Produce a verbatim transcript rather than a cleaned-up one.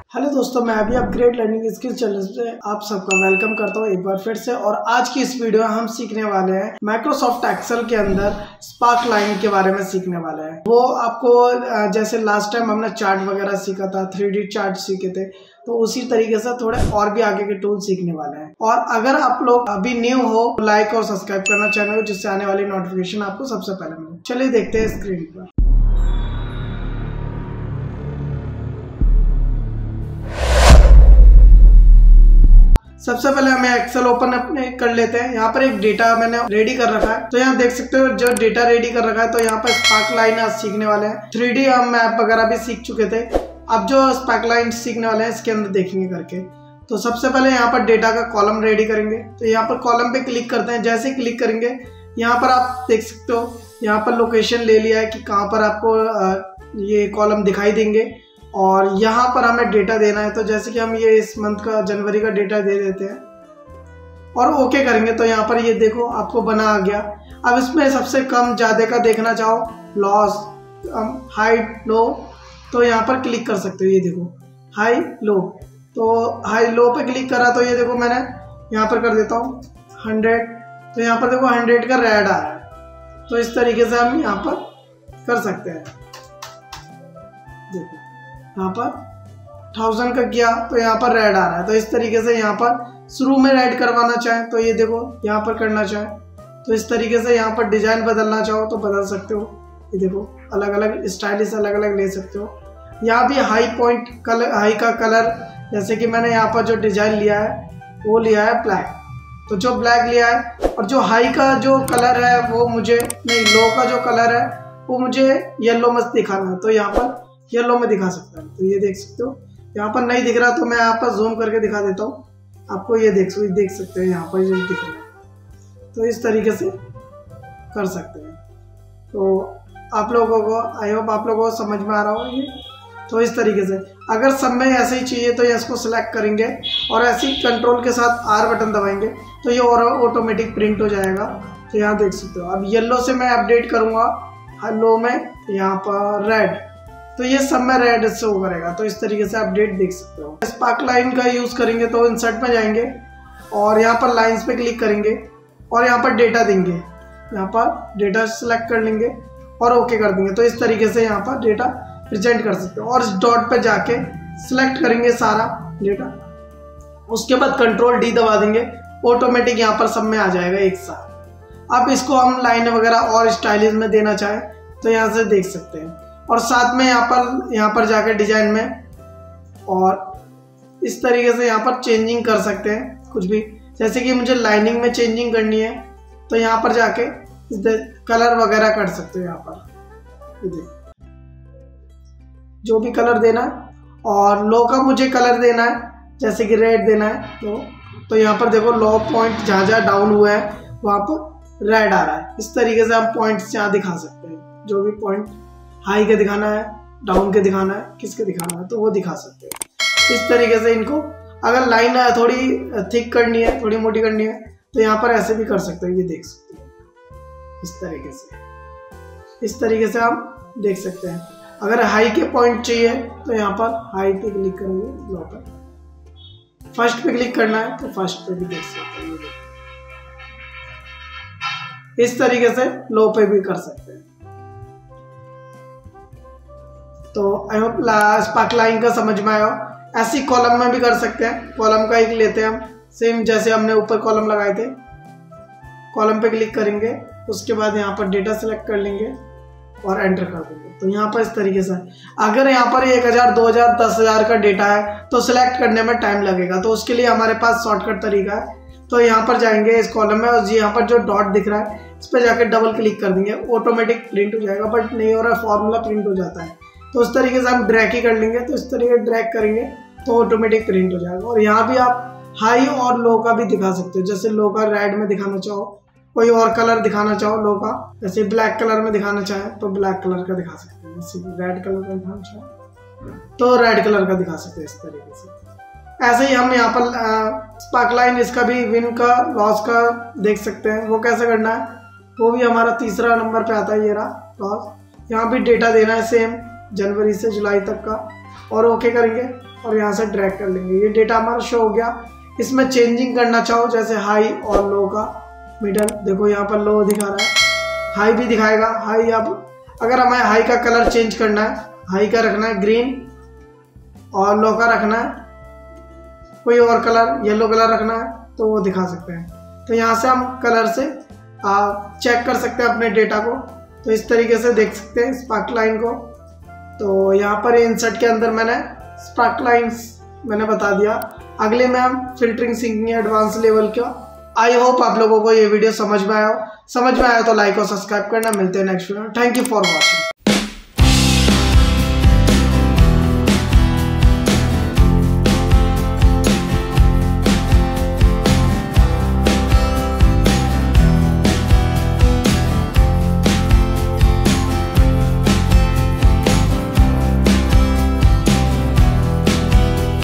Hello दोस्तों, मैं अभी अपग्रेड लर्निंग स्किल चैनल से आप सबका वेलकम करता हूं एक बार फिर से। और आज की इस वीडियो में हम सीखने वाले हैं माइक्रोसॉफ्ट एक्सेल के अंदर स्पार्क लाइन के बारे में सीखने वाले हैं। वो आपको जैसे लास्ट टाइम हमने चार्ट वगैरह सीखा था, थ्री डी चार्ट सीखे थे, तो उसी तरीके से थोड़े और भी आगे के टूल सीखने वाले हैं। और अगर आप लोग अभी न्यू हो, लाइक और सब्सक्राइब करना चैनल को, जिससे आने वाली नोटिफिकेशन आपको सबसे पहले मिले। चलिए देखते हैं स्क्रीन पर। सबसे पहले हमें एक्सेल ओपन अपने कर लेते हैं। यहाँ पर एक डेटा मैंने रेडी कर रखा है, तो यहाँ देख सकते हो जो डेटा रेडी कर रखा है। तो यहाँ पर स्पार्क लाइन आज सीखने वाले हैं। थ्री डी हम मैप वगैरह भी सीख चुके थे, अब जो स्पार्क लाइन सीखने वाले हैं इसके अंदर देखेंगे करके। तो सबसे पहले यहाँ पर डेटा का कॉलम रेडी करेंगे। तो यहाँ पर कॉलम पे क्लिक करते हैं। जैसे क्लिक करेंगे यहाँ पर आप देख सकते हो, यहाँ पर लोकेशन ले लिया है कि कहाँ पर आपको ये कॉलम दिखाई देंगे। और यहाँ पर हमें डेटा देना है, तो जैसे कि हम ये इस मंथ का जनवरी का डेटा दे देते हैं और ओके करेंगे। तो यहाँ पर ये देखो आपको बना आ गया। अब इसमें सबसे कम ज़्यादा का देखना चाहो, लॉस, हाई, लो, तो यहाँ पर क्लिक कर सकते हो। ये देखो हाई लो, तो हाई लो पे क्लिक करा तो ये देखो मैंने यहाँ पर कर देता हूँ हंड्रेड। तो यहाँ पर देखो हंड्रेड का रेड आ रहा है। तो इस तरीके से हम यहाँ पर कर सकते हैं। देखो यहाँ पर थाउजेंड का किया तो यहाँ पर रेड आ रहा है। तो इस तरीके से यहाँ पर शुरू में रेड करवाना चाहें तो ये देखो यहाँ पर करना चाहें तो इस तरीके से यहाँ पर डिजाइन बदलना चाहो तो बदल सकते हो। ये देखो अलग अलग स्टाइलिश अलग अलग ले सकते हो। यहाँ भी हाई पॉइंट कलर, हाई का कलर, जैसे कि मैंने यहाँ पर जो डिजाइन लिया है वो लिया है ब्लैक, तो जो ब्लैक लिया है। और जो हाई का जो कलर है वो मुझे नहीं, लो का जो कलर है वो मुझे येलो में दिखाना है, तो यहाँ पर येलो में दिखा सकता है। तो ये देख सकते हो यहाँ पर नहीं दिख रहा, तो मैं यहाँ पर जूम करके दिखा देता हूँ आपको। ये देख देख सकते हैं यहाँ पर ये दिख रहा है। तो इस तरीके से कर सकते हैं। तो आप लोगों को, आई होप आप लोगों को समझ में आ रहा हो ये। तो इस तरीके से अगर सब में ऐसे ही चाहिए तो इसको सिलेक्ट करेंगे और ऐसे ही कंट्रोल के साथ आर बटन दबाएंगे तो ये और ऑटोमेटिक प्रिंट हो जाएगा। तो यहाँ देख सकते हो। अब येलो से मैं अपडेट करूँगा, लो में यहाँ पर रेड, तो ये सब में रेड से हो करेगा। तो इस तरीके से अपडेट देख सकते हो। स्पार्क लाइन का यूज करेंगे तो इंसर्ट में जाएंगे और यहाँ पर लाइंस पे क्लिक करेंगे और यहाँ पर डेटा देंगे। यहाँ पर डेटा सेलेक्ट कर लेंगे और ओके कर देंगे। तो इस तरीके से यहाँ पर डेटा प्रेजेंट कर सकते हो। और इस डॉट पे जाके सिलेक्ट करेंगे सारा डेटा, उसके बाद कंट्रोल डी दबा देंगे, ऑटोमेटिक यहाँ पर सब में आ जाएगा एक साथ। अब इसको हम लाइन वगैरह और स्टाइलिश में देना चाहें तो यहाँ से देख सकते हैं। और साथ में यहाँ पर यहाँ पर जाकर डिजाइन में और इस तरीके से यहाँ पर चेंजिंग कर सकते हैं कुछ भी। जैसे कि मुझे लाइनिंग में चेंजिंग करनी है तो यहाँ पर जाके कलर वगैरह कर सकते हो। यहाँ पर जो भी कलर देना है, और लो का मुझे कलर देना है जैसे कि रेड देना है तो तो यहाँ पर देखो लो पॉइंट जहाँ जहाँ डाउन हुआ है वहाँ पर रेड आ रहा है। इस तरीके से हम पॉइंट्स यहाँ दिखा सकते हैं। जो भी पॉइंट हाई के दिखाना है, डाउन के दिखाना है, किसके दिखाना है तो वो दिखा सकते हैं। इस तरीके से इनको अगर लाइन थोड़ी थिक करनी है, थोड़ी मोटी करनी है तो यहाँ पर ऐसे भी कर सकते हैं। ये देख सकते हैं इस तरीके से। इस तरीके से हम देख सकते हैं। अगर हाई के पॉइंट चाहिए तो यहाँ पर हाई पे क्लिक करेंगे, लो पर फर्स्ट पे क्लिक करना है तो फर्स्ट पे भी देख सकते हैं। इस तरीके से लो पे भी कर सकते हैं। तो आई होप स्पार्क लाइन का समझ में आया। ऐसी कॉलम में भी कर सकते हैं। कॉलम का एक लेते हैं हम, सेम जैसे हमने ऊपर कॉलम लगाए थे। कॉलम पे क्लिक करेंगे, उसके बाद यहाँ पर डेटा सेलेक्ट कर लेंगे और एंटर कर देंगे। तो यहाँ पर इस तरीके से अगर यहाँ पर एक हज़ार, दो हज़ार, दस हज़ार का डेटा है तो सिलेक्ट करने में टाइम लगेगा। तो उसके लिए हमारे पास शॉर्टकट तरीका है। तो यहाँ पर जाएंगे इस कॉलम में और यहाँ पर जो डॉट दिख रहा है इस पर जाकर डबल क्लिक कर देंगे, ऑटोमेटिक प्रिंट हो जाएगा। बट नहीं हो रहा है, फॉर्मूला प्रिंट हो जाता है। तो उस तरीके से हम ड्रैग ही कर लेंगे। तो इस तरीके से ड्रैग करेंगे तो ऑटोमेटिक प्रिंट हो जाएगा। और यहाँ भी आप हाई और लो का भी दिखा सकते हो। जैसे लो का रेड में दिखाना चाहो, कोई और कलर दिखाना चाहो लो का, जैसे ब्लैक कलर में दिखाना चाहे तो ब्लैक कलर का दिखा सकते हैं। जैसे रेड कलर का दिखाना चाहे तो रेड कलर का दिखा सकते हैं। इस तरीके से ऐसे ही हम यहाँ पर स्पार्क लाइन, इसका भी विन का, लॉस का देख सकते हैं। वो कैसे करना है वो भी हमारा तीसरा नंबर पे आता है। ये रहा लॉस। यहाँ भी डेटा देना है सेम, जनवरी से जुलाई तक का। और ओके करेंगे और यहाँ से ड्रैग कर लेंगे। ये डेटा हमारा शो हो गया। इसमें चेंजिंग करना चाहो जैसे हाई और लो का, मिडल देखो यहाँ पर लो दिखा रहा है, हाई भी दिखाएगा। हाई अब अगर हमें हाई का कलर चेंज करना है, हाई का रखना है ग्रीन और लो का रखना है कोई और कलर, येलो कलर रखना है तो वो दिखा सकते हैं। तो यहाँ से हम कलर से आ, चेक कर सकते हैं अपने डेटा को। तो इस तरीके से देख सकते हैं स्पार्क लाइन को। तो यहाँ पर इंसर्ट के अंदर मैंने स्पार्क लाइन्स मैंने बता दिया। अगले में हम फिल्टरिंग सिंकिंग एडवांस लेवल का। आई होप आप लोगों को ये वीडियो समझ में आया हो। समझ में आया तो लाइक और सब्सक्राइब करना। मिलते हैं next video. Thank you for watching.